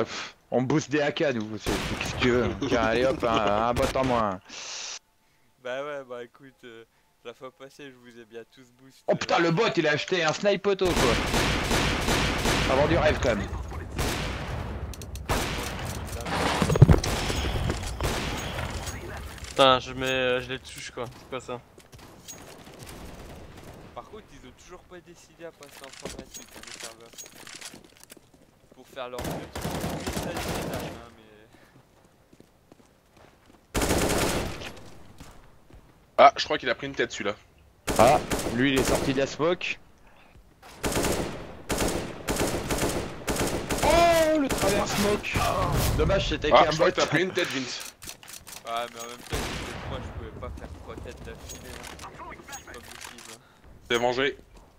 on booste des AK nous, qu'est-ce que tu veux. Tiens, allez hop, un bot en moins. Bah ouais, bah écoute, la fois passée, je vous ai bien tous boosté. Oh putain, le bot il a acheté un snipe auto quoi. Avant du rêve quand même. Putain, je les touche quoi, c'est quoi ça? Par contre, ils ont toujours pas décidé à passer en format 28 hein, les serveurs. Pour faire leur message final, hein, mais... Ah, je crois qu'il a pris une tête celui-là. Ah, lui il est sorti de la smoke. Oh, le travers smoke. Dommage, c'était Ah, qu'un je bot. crois que t'as pris une tête, Vince. Ouais, mais en même temps, moi je pouvais pas faire 3 têtes d'affilée. Hein. C'est pas possible. Hein. T'es mangé.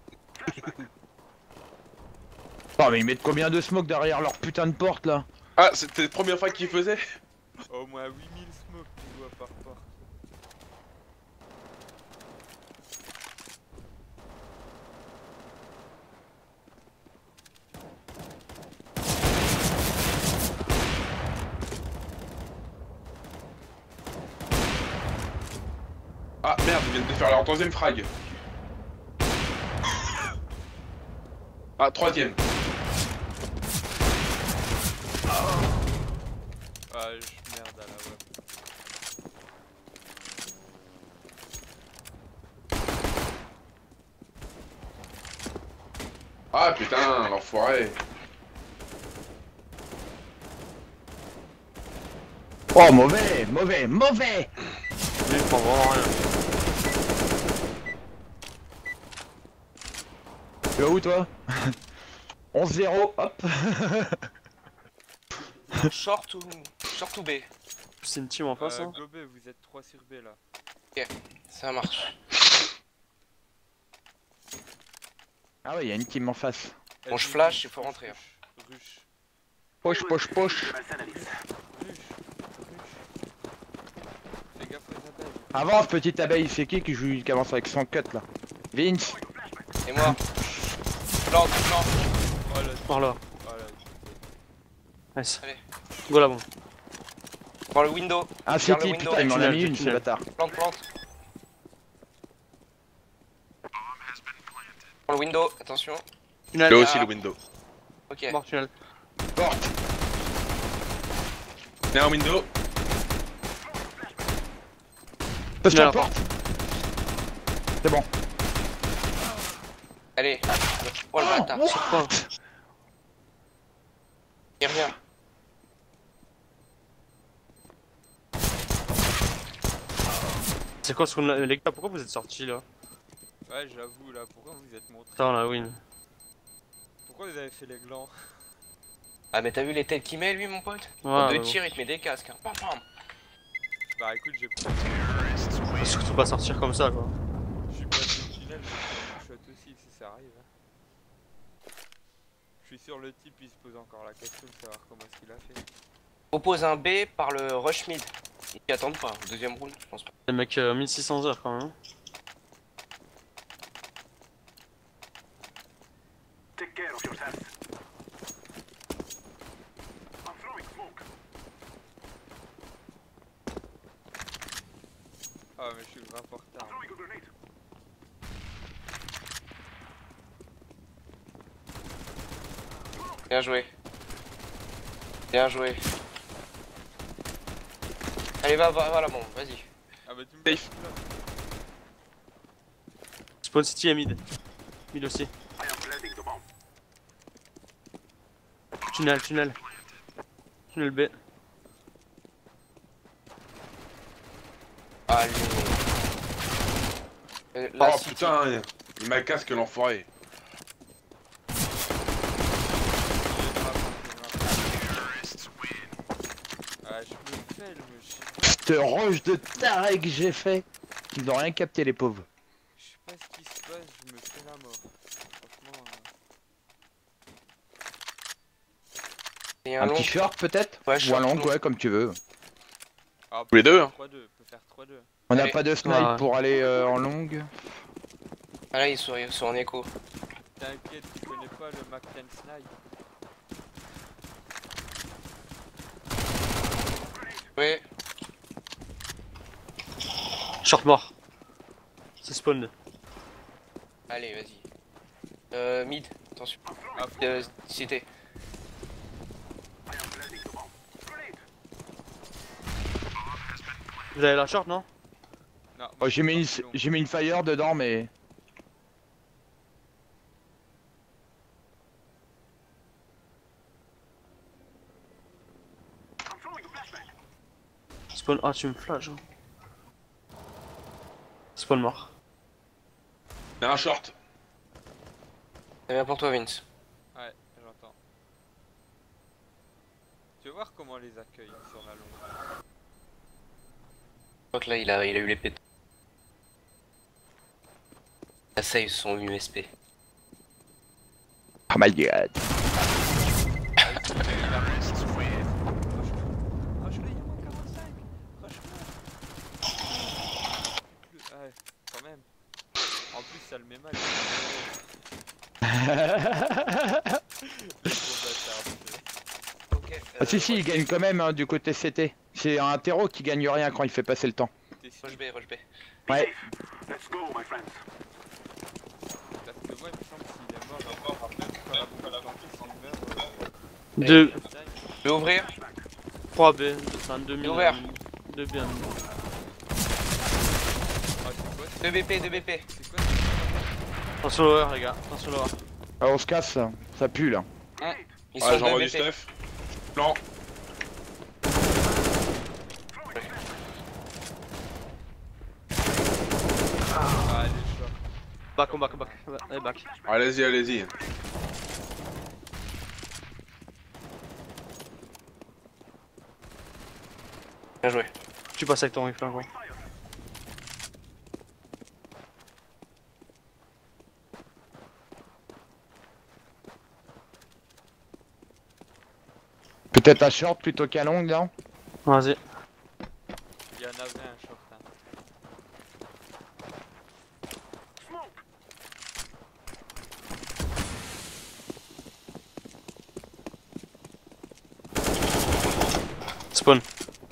Oh, mais ils mettent combien de smoke derrière leur putain de porte là? Ah, c'était la première fois qu'il faisait. Au moins 8000 smokes, tu vois, par porte. Ah merde, ils viennent de faire leur troisième frag. Ah, troisième. Ah, je merde à la web. Ah putain, l'enfoiré. Oh, mauvais, mauvais, mauvais. Lui il prend vraiment rien. Tu vas où toi? 11-0, hop. Short ou B? C'est une team en face hein. Gobé, vous êtes 3 sur B là. Ok, ça marche. Ah ouais, il y a une team en face. Bon, je flash, il faut rentrer. Rush. Poche, poche, poche. Fais gaffe aux abeilles. Avance, petite abeille, c'est qui avance avec son cut là? Vince. Et moi? Plante, plante. Oh là, Par là. oh là. Nice. Allez. Go là bon. Dans le window. Ah, Vers c'est le qui? window. Putain, il m'en a tunnel, mis une, ce tunnel. bâtard. Plante, plante. Dans le window, attention. Tunnel. Là aussi le window. Ok. Mort tunnel. Porte. Viens un window. Passe Tunnel la à porte. C'est bon. Allez. Oh le bâtard. Sur quoi? Il revient. C'est quoi ce qu'on a... Les gars, pourquoi vous êtes sortis là? Ouais, j'avoue là, pourquoi vous êtes montré? Putain la win. Pourquoi vous avez fait les glands? Ah mais t'as vu les têtes qu'il met lui mon pote? Ouais, En deux bon. tirs il te met des casques. Hein. Pam pam. Bah écoute, j'ai Faut surtout pas sortir comme ça quoi. je suis passé le tunnel, je shot aussi si ça arrive. Hein. Je suis sûr le type il se pose encore la question de savoir comment est-ce qu'il a fait. Propose un B par le rush mid. Ils attendent pas, deuxième round, je pense pas. Les mecs 1600 heures quand même. Hein. Ah mais je suis grave en retard. Bien joué. Bien joué. Allez va la bombe, vas-y. Ah bah tu me Safe. passes là. Spawn City et mid. Mid aussi. Tunnel, tunnel. Tunnel B. Allez. Là, Oh si putain, il m'a casque l'enfoiré. Ah je me fais le monsieur. Cette roche de taré que j'ai fait. Ils n'ont rien capté les pauvres. Je sais pas ce qui se passe, je me fais la mort. Franchement. il y a Un long. petit short peut-être? Ouais, Ou un short, long, long. ouais, comme tu veux. Ah, Tous les deux, hein. 3-2, on peut faire 3-2. On n'a Allez. pas de snipe Ouais. pour aller en longue. Ah là ils sont en écho. T'inquiète, tu connais pas le Mac 10 Snipe. Ouais. Short mort. C'est spawn. Allez, vas-y. Mid, attention. Ah, Cité. Vous avez la short, non? non, Oh, moi, j'ai mis, c'est long. une fire dedans, mais. Spawn. Ah, tu me flashes. Hein. Spawn mort. Il y a un short. C'est bien pour toi, Vince. Ouais, j'entends. Tu veux voir comment on les accueille sur la longue. Je crois que là, il a eu les pétons. La save son USP. Oh my god. Ah, rush-le, il y a moins 45. Rush-le. Ouais, quand même. En plus, ça le met mal. Ok. Ah si si, il gagne quand même hein, du côté CT. C'est un terreau qui gagne rien quand il fait passer le temps. Rush B, rush B. Ouais. Parce que moi, il me semble s'il est mort, même quand la bombe a planté, s'il meurt... 2, Je vais ouvrir. 3 B, c'est un 2000. Ouvert. 2 bien. Ah, c'est quoi 2 BP, 2 BP. C'est quoi Attention lower, les gars. Attention lower. Ah, on se casse, ça pue là. Ils Ouais, sont j'envoie 2 du BP. stuff. Plan. Ah, les chocs. Back, on back, on back. Allez, back. Allez-y, allez-y. Bien joué. Tu passes avec ton rifle, hein, gros. Peut-être à short plutôt qu'à long, non? Vas-y. Il y en avait un short. Hein. Spawn.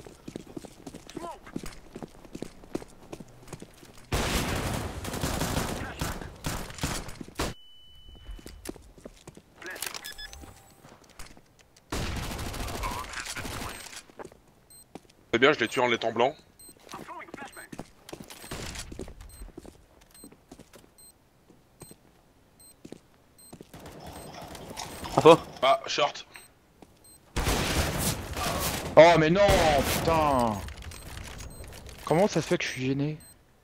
C'est bien, je l'ai tué en l'étant blanc. Info. Ah, short. Oh mais non, putain. Comment ça se fait que je suis gêné?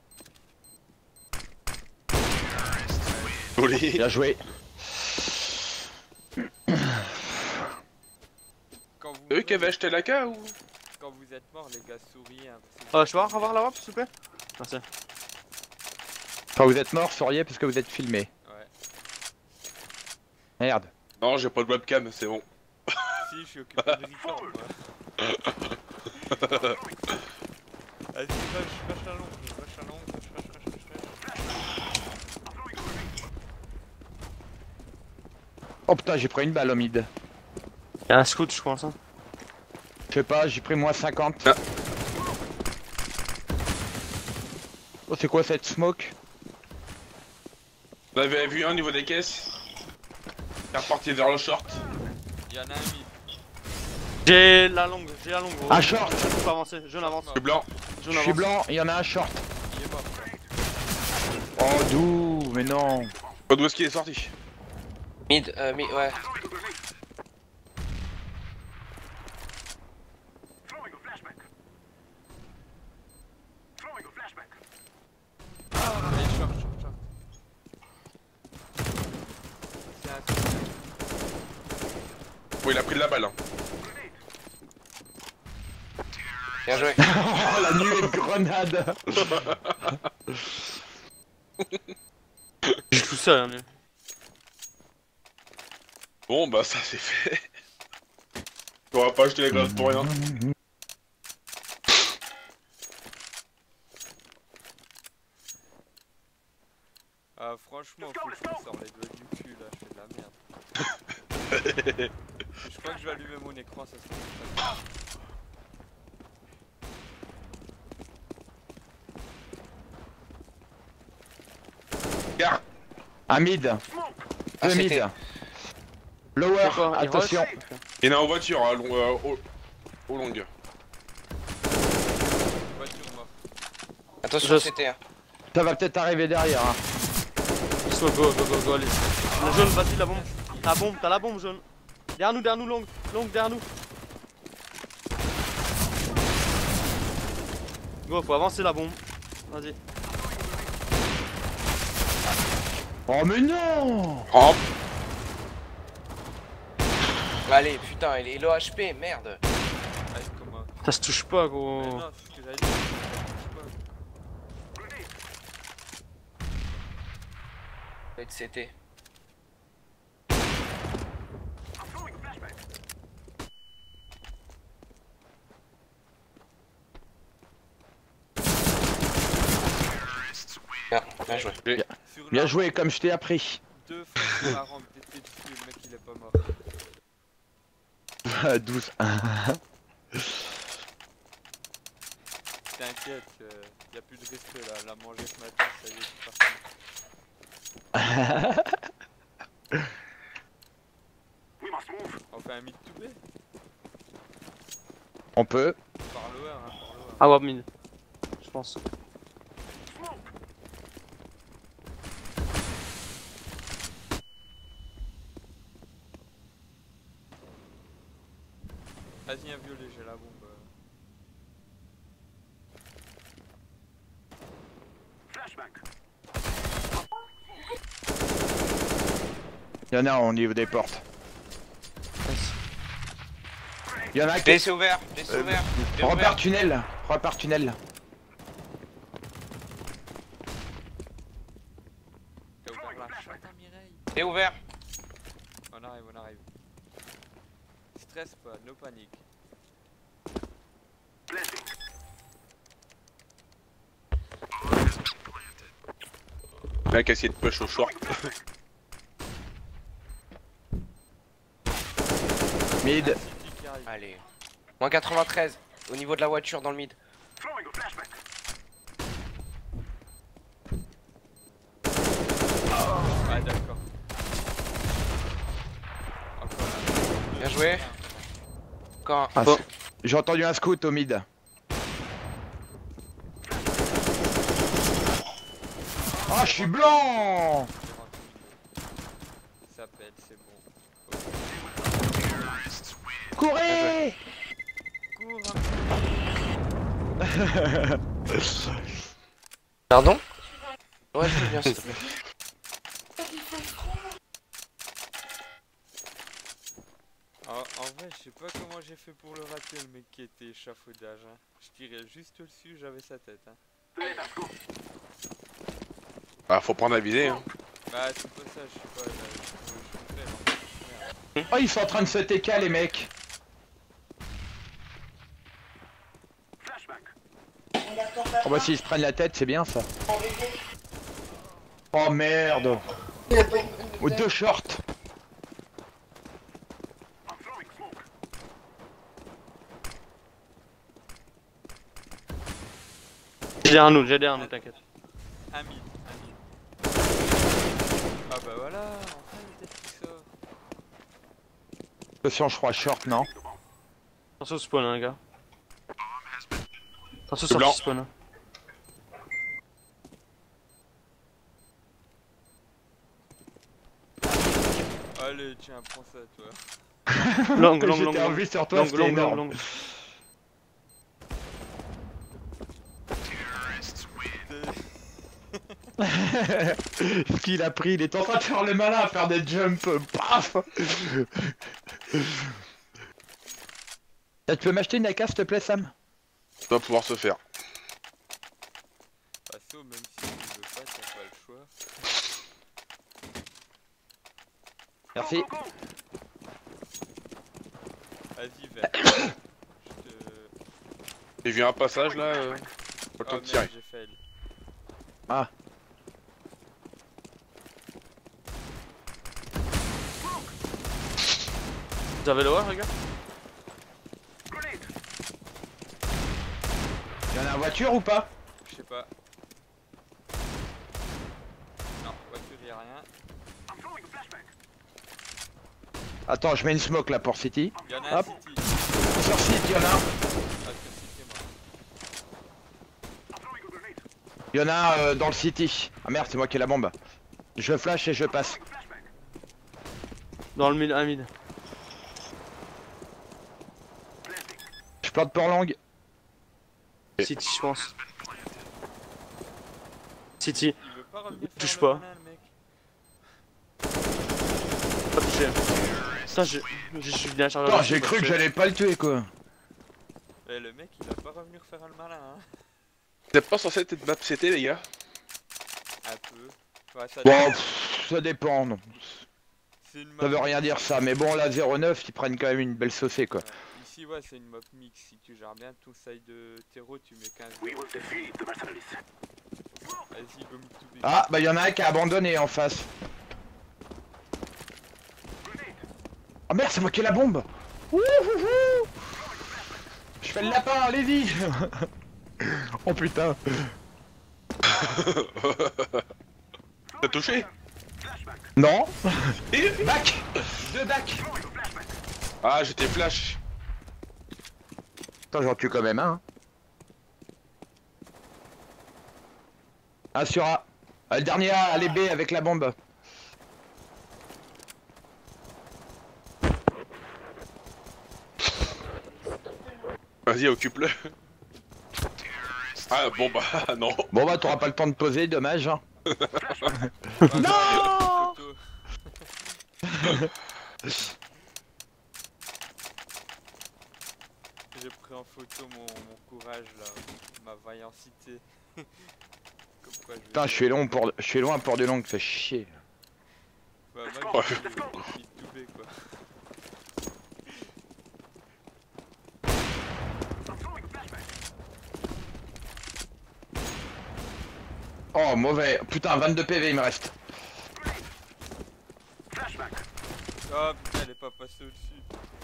Joli. Bien joué. Quand vous, C'est eux qui avaient acheté la K ou? quand vous êtes mort, les gars, souriez. Hein, Je peux revoir la WAP, s'il te plaît? Merci. Quand vous êtes mort, souriez parce que vous êtes filmé. Ouais. Merde. Non, j'ai pas de webcam, c'est bon. Si, je suis occupé de record, moi. Vas-y, rush la longue, rush la longue, rush. Oh putain, j'ai pris une balle au mid. Y'a un scout, je pense. Hein. Je sais pas, j'ai pris moins 50. Ah. Oh, c'est quoi cette smoke? Vous avez vu un au niveau des caisses? Il est reparti vers le short. Il y en a un mid. J'ai la longue, gros. Un short. Je peux pas avancer, je n'avance. Je suis blanc. Je Je suis n'avance. blanc, il y en a un short. Il est mort. Oh d'où? Mais non. D'où est-ce qu'il est sorti? Mid, ouais. Allez, short. C'est un... Bon, il a pris de la balle. Hein. Bien joué. Oh la nuée de grenade. Je suis tout seul, hein, lui. Bon, bah ça c'est fait. On va pas acheter les glaces pour rien. Ah, franchement, faut que je me sors les doigts du cul là, je fais de la merde. Je crois que je vais allumer mon écran, ça serait très bien. Un mid. Ah, Deux mid. c'était. Lower, C'est quoi, il attention. rush Il y en a en voiture, hein, au long. Voiture morte. Attention, Je- c'était. Hein. Ça va peut-être arriver derrière. Hein. Go, go, allez. Le jaune, vas-y, la bombe. T'as la bombe, jaune. Derrière nous, longue, derrière nous. Go, faut avancer la bombe. Vas-y. Oh mais non! Oh, Allez, putain, il est low HP, merde. Allez, comment? Ça se touche pas, Mais gros. non, c'est ce que j'allais dire. Ça va être CT. Bien joué. Sur Bien la joué comme je t'ai appris. 2 fois sur la rampe, t'étais dessus, le mec il est pas mort. 12. T'inquiète, y a plus de risque là, la manger ce matin, ça y est, c'est parti. On fait un mid to B? On peut. Par lower, hein, par lower. Ah ouais, mid. Je pense. Vas-y, un violet, j'ai la bombe. Il y en a au niveau des portes. Il y en a qui. B c'est ouvert, B c'est ouvert. B Repart ouvert. tunnel. Repart tunnel. T'as ouvert la chatte à Mireille. B ouvert. On arrive, on arrive. Stress pas, no panique. le mec a essayé de push au short. Mid. City qui arrive. Allez. Moins 93. Au niveau de la voiture dans le mid. Ah d'accord. Encore là. Bien joué. Encore un. Ah, Bon. J'ai entendu un scout au mid. Ah, je suis blanc! Ça pète, c'est bon. Courez! Cours, Pardon? Ouais, je veux bien s'il te plaît. en vrai, je sais pas comment j'ai fait pour le rater, le mec qui était échafaudage. Hein. Je tirais juste dessus, j'avais sa tête. Hein. Ah, faut prendre à viser. Hein. Bah, c'est pas ça, je sais pas. Là, je fais, non. Merde. Oh, ils sont en train de se TK, les mecs. Oh bah s'ils se prennent la tête, c'est bien ça. Oh merde. Ou deux shorts. J'ai derrière nous, t'inquiète. Un mid, un mid. Ah bah voilà, enfin une tête qui sort. Attention, je crois short, non? Attention au spawn, hein, les gars. Attention C'est sur blanc. le spawn. Hein. Allez, tiens, prends ça, toi. Long, J'étais en vue sur toi, c'était énorme. long. Ce qu'il a pris, il est en train de faire le malin à faire des jumps. Paf. Tu peux m'acheter une AK s'il te plaît, Sam? Ça doit pouvoir se faire. Passo, même si tu veux pas, t'as pas le choix. Merci. Vas-y, vert. Je te... J'ai vu un passage là. Pas le temps Oh de tirer. merde, j'ai fail. Ah. Vous avez l'horreur, les gars? Y'en a en voiture ou pas? Je sais pas. Non, voiture y y'a rien. Attends, je mets une smoke là pour City. Y'en a un Hop. City. Sur City, y'en a un. Ah, sur City, moi. Y'en a un dans le City. Ah merde, c'est moi qui ai la bombe. Je flash et je passe. Dans le mid, un mid. Je plante pour longue. City, je pense. City, Il veut pas revenir faire touche le pas. malin, le mec. pas touché. Putain, je viens charger. Attends, j'ai cru que j'allais pas le tuer quoi. Eh, le mec, il va pas revenir faire le malin, hein. Vous êtes pas censé être map CT, les gars? Un peu. Ouais, ça Bon, dépend. ça dépend. Non. C'est une Ça map veut rien dire ça, mais bon, la 09, ils prennent quand même une belle saucée quoi. Ouais. Ici, ouais, c'est une map mix. Si tu gères bien ton side de terreau, tu mets 15. Vas-y, go mid to big. Ah, bah y'en a un qui a abandonné en face. Oh merde, c'est moi qui ai la bombe. Wouhouhou. Je fais le lapin, allez-y. Oh putain. T'as touché? Non. Et... Back. Deux back. Ah, j'étais flash. Attends, j'en tue quand même un. Hein. Un sur A. Le dernier A, allez B avec la bombe. Vas-y, occupe-le. Ah, bon bah, non. Bon bah, t'auras pas le temps de poser, dommage. Hein. Non. J'ai pris en photo mon courage là, ma vaillancité. Comme quoi Putain, je suis loin pour de longue, fait chier. Bah, Ouais. moi, je suis tout B quoi. Oh, mauvais. Putain, 22 PV il me reste. Oh putain, elle est pas passée au-dessus.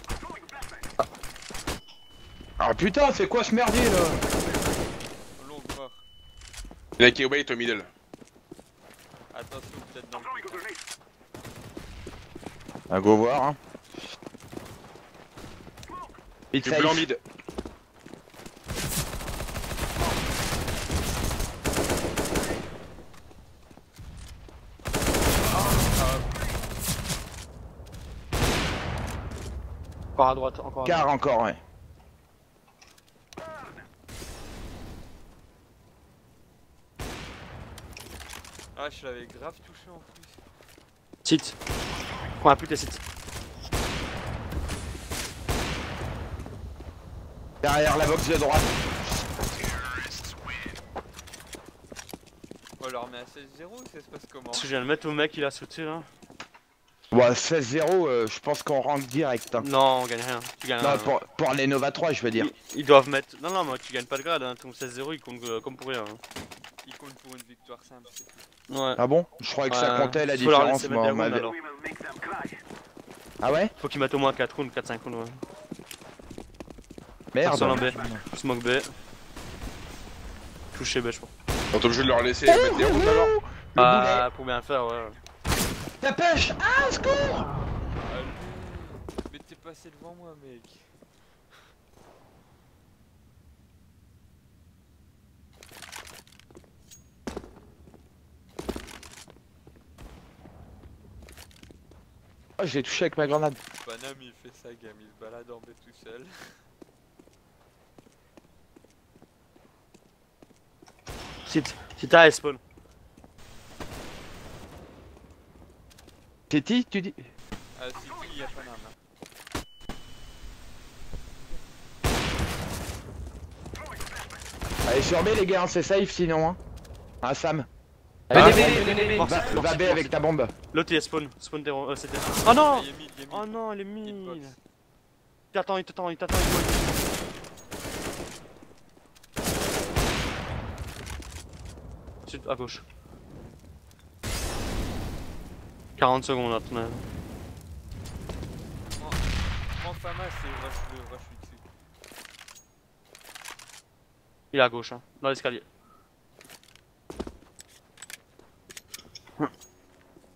Ah putain, c'est quoi ce merdier là? Long mort. Il y en a qui est wait au middle. Attention, peut-être dans le Ah, go voir. Hein. Vite Du blanc safe. mid. Encore à droite, encore à droite. Car encore, ouais. Ah, je l'avais grave touché en plus. Sit. Prends un pute et sit. Derrière la box de droite. On leur met à 16-0 ou ça se passe comment? Parce que je viens de mettre au mec, il a sauté là. Ouais, 16-0, je pense qu'on rentre direct. Hein. Non, on gagne rien. Tu gagnes Non, rien. pour les Nova 3, je veux dire. Ils doivent mettre. Non, non, moi tu gagnes pas de grade. Hein. Ton 16-0 il compte comme pour rien. Hein. Il compte pour une victoire simple, c'est tout. Ouais. Ah bon? Je croyais que ça Ouais. comptait la Faut leur différence, laisser moi. mettre on des rounds, m'avait- alors. Ah ouais? Faut qu'ils mettent au moins 4 rounds, 4-5 rounds. Ouais. Merde. Sur B. Smoke B. Touché B, je crois. On est obligé de leur laisser mettre des rounds alors. Ah, pour bien faire, ouais. Ta pêche! Ah, secours! Allez. Mais t'es passé devant moi, mec. Oh, je l'ai touché avec ma grenade. Panam il fait sa game, il se balade en B tout seul. Sit. Sit A et spawn. Titi, tu dis? Ah, si, il y a Panam là. Allez, sur B, les gars, hein, c'est safe sinon. Hein. Ah, Sam. Venez, Mort, Va, mort, va B mort, avec ta bombe. L'autre il est spawn. Spawn terreau. C'était. Oh non! Il est mid, il est mid. Oh non, elle est Hitbox. mine. Il t'attend, il t'attend, il t'attend. Sud, à gauche. 40 secondes là, ton avis. Prends Fama, c'est rush lui dessus. Il est à gauche, hein, dans l'escalier.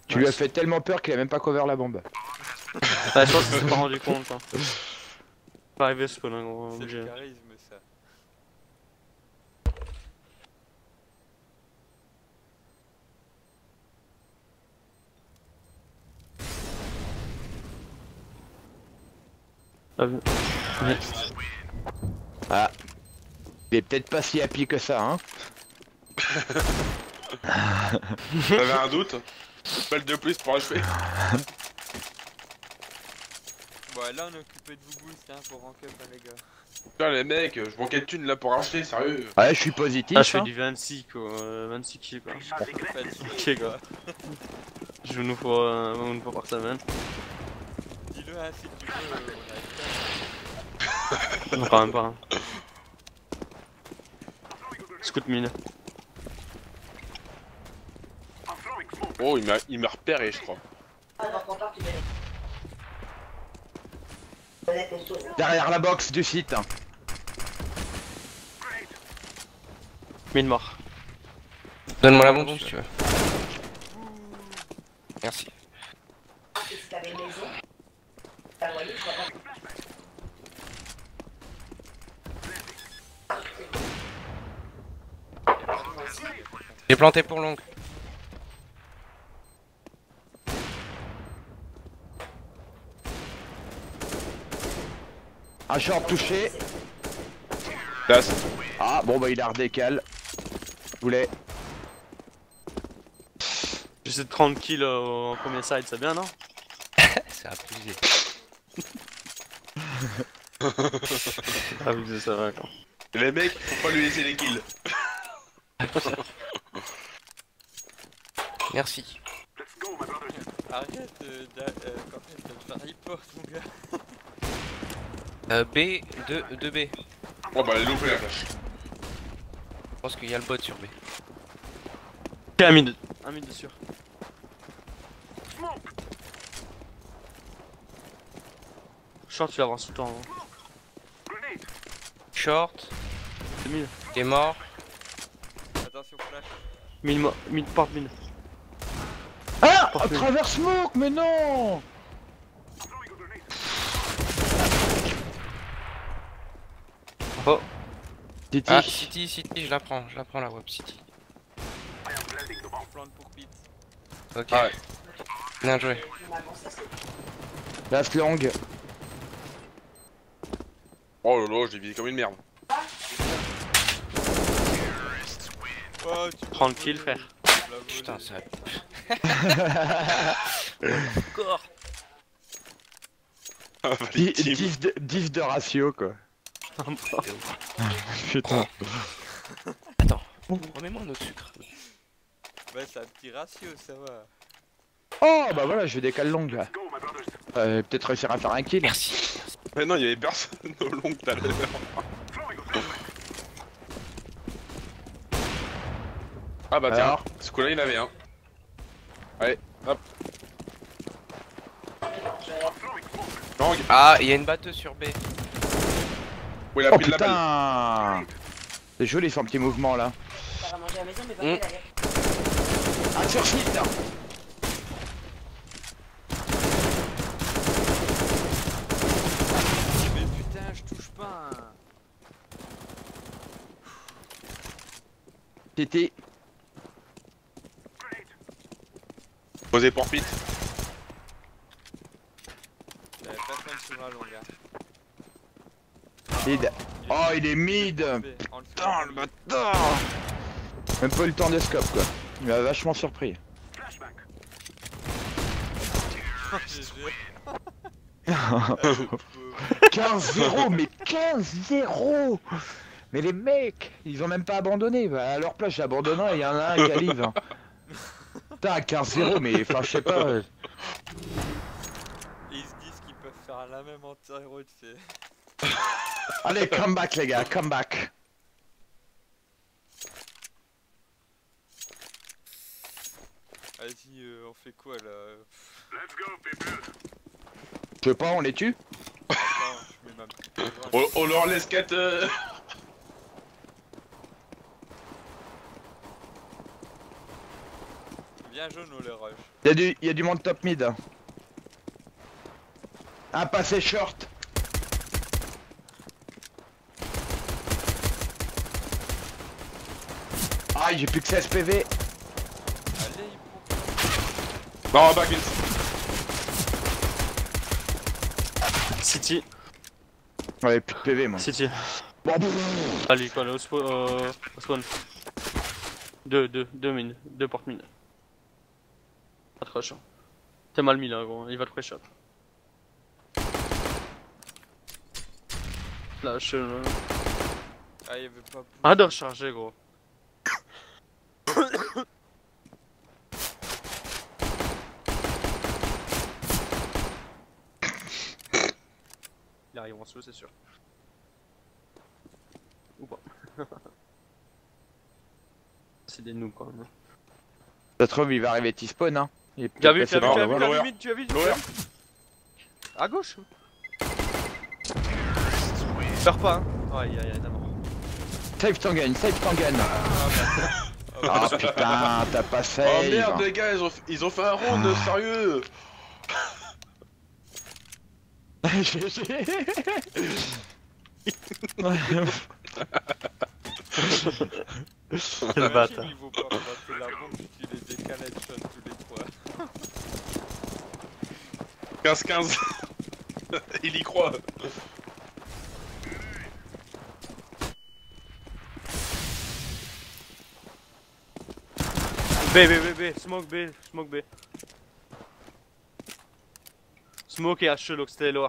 Tu lui as fait tellement peur qu'il a même pas cover la bombe. Bah, je pense qu'il s'est pas rendu compte. Hein. Pas arrivé ce spawn, gros. C'est Obligé. le charisme ça. Ah, ouais. Ah. Il est peut-être pas si happy que ça, hein. T'avais un doute? Balle de plus pour achever. Bon là on est occupé de vous boost hein, pour rank up hein, les gars. Putain les mecs, je manquais de thunes là pour acheter, sérieux. Ouais, je suis positif. Ah, je fais hein. du 26 quoi, 26 kills quoi. Fatigué, Ok quoi. Je joue une fois par semaine. Dis-le hein, si tu veux, on arrive pas. Non, quand même pas. Hein. Scout mine. Oh, il m'a repéré, je crois. Derrière la box du site. Mine mort. Donne-moi la bombe si tu veux. Merci. J'ai planté pour long. Un short touché. Place. Ah, bon bah il a redécale. Poulet. J'essaie de 30 kills au premier side, c'est bien non? C'est abusé. Ah oui, ça va quand. Les mecs, faut pas lui laisser les kills. Merci. Arrête quand même de me faire report mon gars. B, 2B. Oh bah elle est loupée la flash. Je pense qu'il y a le bot sur B. Ok, un mid sûr. Short, tu l'avances tout le temps. Hein. Short, C'est mid. il est mort. Attention flash. Mid porte mid. Ah, à Parfait. travers smoke, mais non. Oh. Titi. Ah, City, je la prends la web City. Je plante pour Pete. Ok. Ah ouais. Bien joué. Last long. Oh lolo, je l'ai visé comme une merde. Oh, tu 30 kills, frère. Putain, ça. Valide team. 10 de ratio quoi. Putain. Attends. Remets-moi un autre sucre. Bah c'est un petit ratio ça va. Oh bah voilà, je vais décaler long là. Peut-être réussir à faire un kill. Merci. Mais non, il y avait personne au long tout à l'heure. Ah bah tiens, Alors ce coup-là il avait un. Allez, hop. Lang. Ah, il y a une batteuse sur B. Où il a Oh pris de la balle. putain. C'est joli son petit mouvement là. Ah sur site là. Mais putain je touche pas hein. Titi. Posé pour Pete. Y'avait personne sur la longue hein. Mid. Oh il est mid. En dessous. Putain le bâtard. Même pas eu le temps de scope quoi. Il m'a vachement surpris. GG. 15-0, mais 15-0. Mais les mecs, ils ont même pas abandonné. Bah, à leur place, j'abandonnerai, il y en a un qui arrive. Hein. Putain, 15-0, mais enfin, je sais pas. Et ils se disent qu'ils peuvent faire la même en héros tu sais. Allez, come back, les gars, come back. Vas-y on fait quoi là? Je sais pas, on les tue? Attends, je mets ma petite On leur laisse 4. Bien jaune ou les rush. Y a du monde top mid. Un passé short. Ah, j'ai plus que 16 PV. Allez, il Non, back in. City. Ouais, plus de PV moi. City. Bon, Allez, quoi, là, au spawn. Deux mines. Deux porte mines. Pas de rush. T'es mal mis là, gros. Il va te pré-shot. Lâche. Ah, il y avait pas plus. Arrête de recharger, gros. Ils arriveront sous, c'est sûr. Ou pas. C'est des noobs quand même. ça se trouve, il va arriver T-spawn hein. Il est Tu as peut-être vu, passé par là-bas. Lower. tu as vu, Lower. À gauche. Peur pas, hein. Aïe aïe aïe, d'abord. Save ton gun, save ton gun. Ah putain, t'as pas save. Oh merde, les gars, ils ont fait un round, sérieux. Le bâtard. Il vaut pas passer la bombe si tu les décales headshot tous les trois. 15-15. Il y croit. B, smoke B. Smoke et H, donc c'était lower.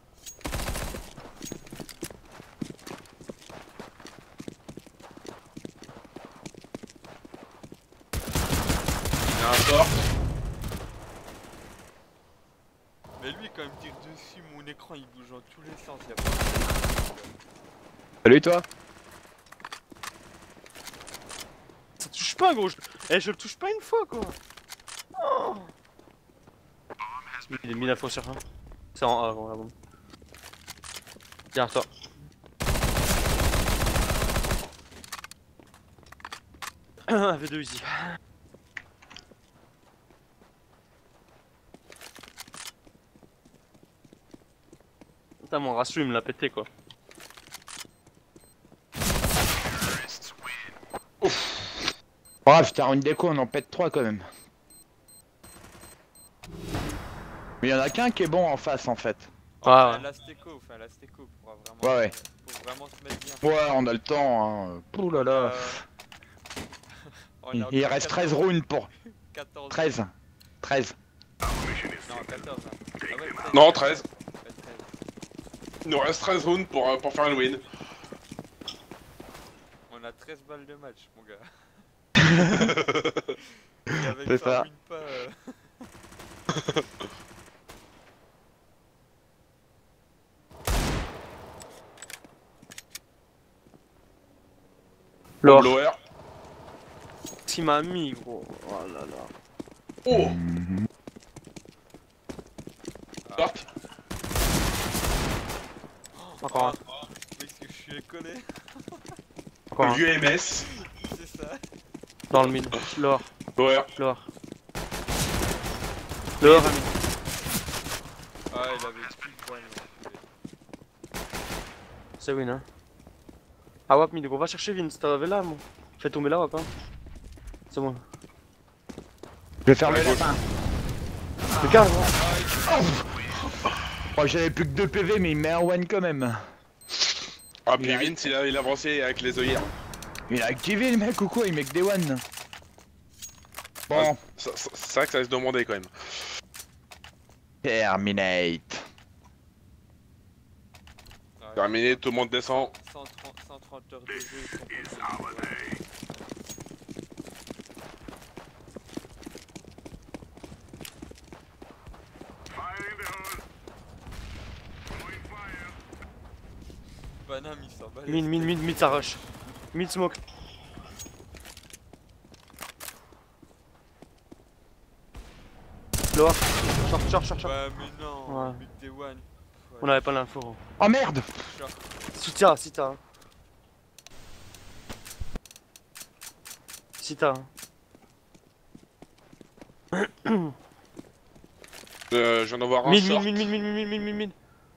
Il y a un sort. Mais lui, quand il me tire dessus, mon écran il bouge dans tous les sens. Y a pas... Salut toi. Ça touche pas, gros. Je le touche pas une fois, quoi. Oh. Il est mis la fois sur un. C'est en A, gros, la bombe. Derrière toi. V2 easy. Putain, mon ratio il me l'a pété, quoi. Bref, t'as une déco, on en pète 3 quand même. Mais y'en a qu'un qui est bon en face en fait. Ah, ouais. L'Asteco pourra vraiment, Ouais. pour vraiment se mettre bien. Ouais, on a le temps. Hein. Ouh là là. On Il a il encore reste 13 14, rounds pour. 14. 13. 13. Non, 14. Hein. Ah ouais, Non, 13. Ouais, 13. Il nous reste 13 rounds pour faire le win. On a 13 balles de match, mon gars. Et avec C'est ça. win pas, Lower. Lower. Il m'a mis, gros. Oh là là. Oh. Ah. Short. Encore un. Parce que je suis collé. Encore un. Vieux MS. C'est ça. Dans le mid. Lower. Lower. Lower. Lower, ami. Ah, il avait plus de points. C'est win, hein. Ah, wap mid, gros. Va chercher Vince. T'avais là, moi. Fais tomber la wap, hein. C'est bon. Je vais faire le lapin. Regarde, gros. Oh, j'avais plus que 2 PV, mais il met un one quand même. Ah, puis Vince, il a avancé avec les œillères. Il a activé le mec ou quoi? Il met que des one. Bon, C'est vrai que ça laisse demander quand même. terminate. Terminé, tout le monde descend. 130 heures de jeu. ils sont posés. Banam, il s'en bat les Mid, ça rush. Mid smoke. Lower. Short. Bah, mais non, Ouais. Big Day One. On avait pas l'info, gros. Oh merde! Si t'as, hein. Si t'as, hein. Je viens d'en voir un Mid, short. mid.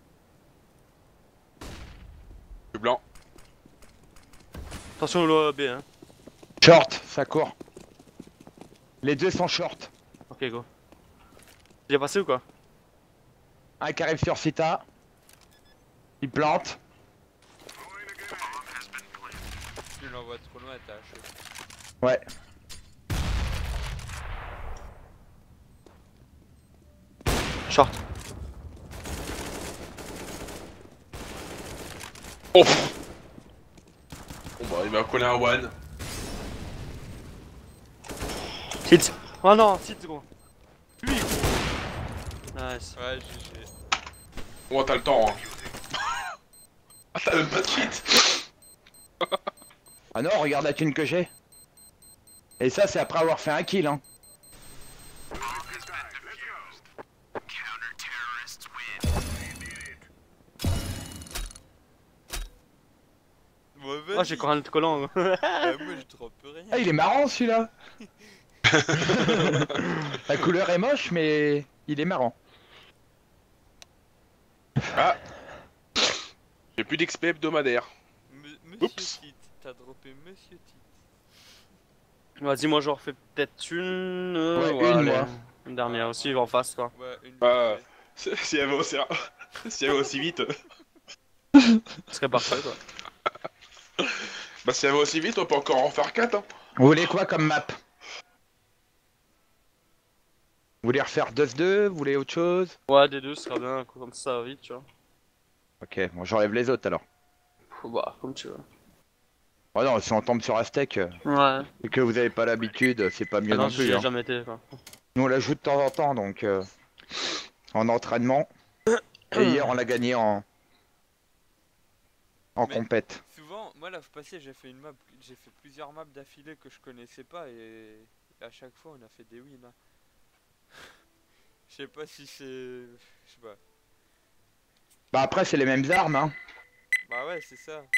Je suis blanc. Attention au B, hein. Short, ça court. Les deux sont short. Ok, go. Il est passé ou quoi? Un qui arrive sur Sita. Il plante. Tu l'envoies trop loin, t'as haché. Ouais. Short. Oh. Bon bah il m'a collé un one. Sit. Oh non, sit gros. Lui gros. Nice. Ouais, GG. Bon t'as le temps hein. Ah t'as même pas de cheat. Ah non, regarde la thune que j'ai. Et ça, c'est après avoir fait un kill, hein. Ouais, Oh, j'ai encore un autre collant. Moi, je trompe rien. Ah, il est marrant celui-là. La couleur est moche, mais il est marrant. Ah. J'ai plus d'XP hebdomadaire. Monsieur Oups. Tit, t'as droppé Monsieur Tit. Vas-y, moi j'en refais peut-être une. Ouais, une, allez. moi. Une dernière aussi, en face quoi. Ouais, une Ah. belle. S'il y avait aussi, s'il y avait aussi vite. Ce serait parfait quoi. Bah s'il y avait aussi vite, on peut encore en faire 4 hein. Vous voulez quoi comme map? Vous voulez refaire 2-2? Vous voulez autre chose? Ouais, des deux, ce serait bien, comme ça, vite, tu vois. Ok, bon, j'enlève les autres alors. Bah, comme tu veux. Oh non, si on tombe sur Aztec Ouais. et que vous avez pas l'habitude, c'est pas mieux Ah non, non plus. j'y ai Hein. jamais été quoi. Nous on la joue de temps en temps donc en entraînement. Et hier on l'a gagné en Mais- compète. Souvent, moi la fois passée, j'ai fait plusieurs maps d'affilée que je connaissais pas et à chaque fois on a fait des wins. Hein. Je sais pas si c'est. Je sais pas. Bah après c'est les mêmes armes hein. Bah ouais, c'est ça.